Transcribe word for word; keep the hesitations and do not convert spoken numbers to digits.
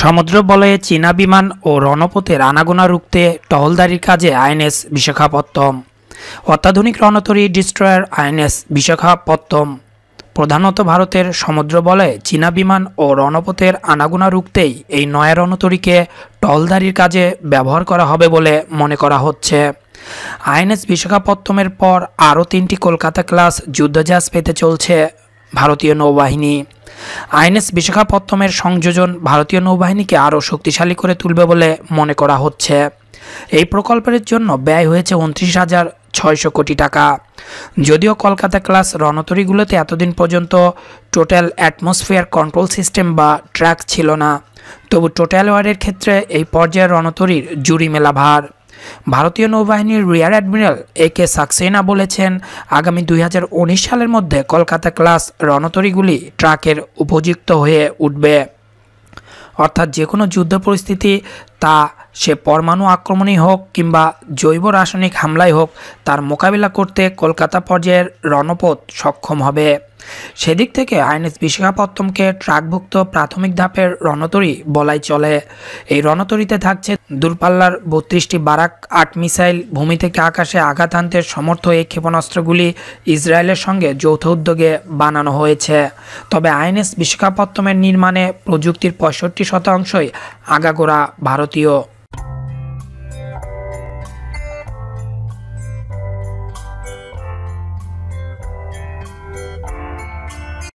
সমুদ্র বলয়ে চীনা বিমান ও রণপথের আনাগোনা রুখতে টহলদারির কাজে আইএনএস বিশাখাপত্তনম। অত্যাধুনিক রণতরী ডিস্ট্রয়ার আইএনএস বিশাখাপত্তনম প্রধানত ভারতের সমুদ্র বলয়ে চীনা বিমান ও রণপথের আনাগোনা রুখতেই এই নয়া রণতরীকে টহলদারির কাজে ব্যবহার করা হবে বলে মনে করা হচ্ছে। আইএনএস বিশাখাপত্তনমের পর আরও তিনটি কলকাতা ক্লাস যুদ্ধজাহাজ পেতে চলছে ভারতীয় নৌবাহিনী। আইএনএস বিশাখাপত্তনমের সংযোজন ভারতীয় নৌবাহিনীকে আরও শক্তিশালী করে তুলবে বলে মনে করা হচ্ছে। এই প্রকল্পের জন্য ব্যয় হয়েছে উনত্রিশ হাজার ছয়শো কোটি টাকা। যদিও কলকাতা ক্লাস রণতরীগুলোতে এতদিন পর্যন্ত টোটাল অ্যাটমসফিয়ার কন্ট্রোল সিস্টেম বা ট্র্যাক ছিল না, তবু টোটাল ওয়ারের ক্ষেত্রে এই পর্যায়ের রণতরীর জুরি মেলা ভার। ভারতীয় নৌবাহিনীর রিয়ার অ্যাডমিরাল এ কে সাক্সেনা বলেছেন, আগামী দুই হাজার উনিশ সালের মধ্যে কলকাতা ক্লাস রণতরীগুলি ট্রাকের উপযুক্ত হয়ে উঠবে। অর্থাৎ যে কোনো যুদ্ধ পরিস্থিতি, তা সে পরমাণু আক্রমণই হোক কিংবা জৈব রাসায়নিক হামলাই হোক, তার মোকাবিলা করতে কলকাতা পর্যায়ের রণপথ সক্ষম হবে। সেদিক থেকে আইএনএস বিশাখাপত্তনমকে ট্রাকভুক্ত প্রাথমিক ধাপের রণতরী বলাই চলে। এই রণতরীতে থাকছে দূরপাল্লার বত্রিশটি বারাক আট মিসাইল। ভূমি থেকে আকাশে আঘাত হানতে সমর্থ এই ক্ষেপণাস্ত্রগুলি ইসরায়েলের সঙ্গে যৌথ উদ্যোগে বানানো হয়েছে। তবে আইএনএস বিশাখাপত্তনমের নির্মাণে প্রযুক্তির পঁয়ষট্টি শতাংশই আগাগোড়া ভারতীয়।